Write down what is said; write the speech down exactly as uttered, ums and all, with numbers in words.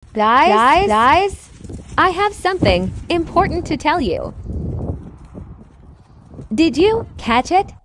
Guys, guys, guys, I have something important to tell you. Did you catch it?